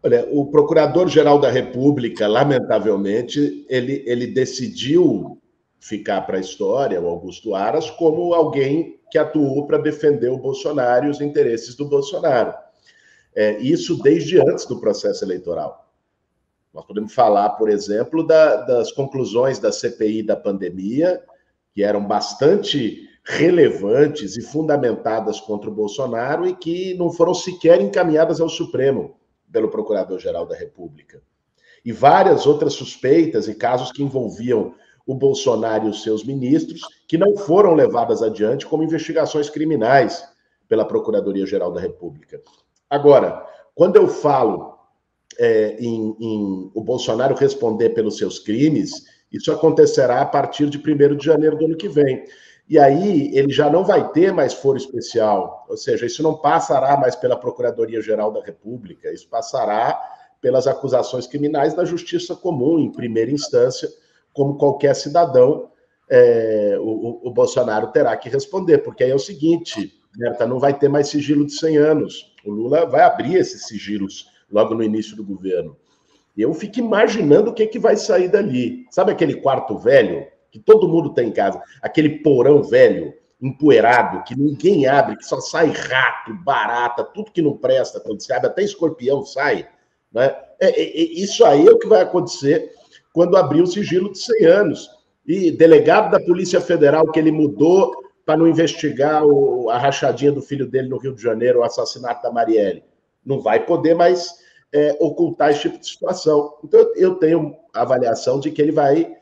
Olha, o Procurador-Geral da República, lamentavelmente, ele decidiu ficar para a história, o Augusto Aras, como alguém que atuou para defender o Bolsonaro e os interesses do Bolsonaro. Isso desde antes do processo eleitoral. Nós podemos falar, por exemplo, das conclusões da CPI da pandemia, que eram bastante relevantes e fundamentadas contra o Bolsonaro e que não foram sequer encaminhadas ao Supremo pelo Procurador-Geral da República. E várias outras suspeitas e casos que envolviam o Bolsonaro e os seus ministros, que não foram levadas adiante como investigações criminais pela Procuradoria-Geral da República. Agora, quando eu falo em o Bolsonaro responder pelos seus crimes, isso acontecerá a partir de 1º de janeiro do ano que vem. E aí ele já não vai ter mais foro especial, ou seja, isso não passará mais pela Procuradoria-Geral da República, isso passará pelas acusações criminais da Justiça Comum, em primeira instância, como qualquer cidadão, o Bolsonaro terá que responder, porque aí é o seguinte, Berta, não vai ter mais sigilo de 100 anos, o Lula vai abrir esses sigilos logo no início do governo. E eu fico imaginando o que vai sair dali. Sabe aquele quarto velho que todo mundo tem em casa? Aquele porão velho, empoeirado, que ninguém abre, que só sai rato, barata, tudo que não presta quando se abre, até escorpião sai. Né? Isso aí é o que vai acontecer quando abrir o sigilo de 100 anos. E delegado da Polícia Federal que ele mudou para não investigar a rachadinha do filho dele no Rio de Janeiro, o assassinato da Marielle. Não vai poder mais ocultar esse tipo de situação. Então, eu tenho a avaliação de que ele vai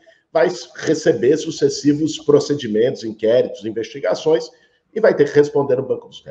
receber sucessivos procedimentos, inquéritos, investigações, e vai ter que responder no Banco dos Réus.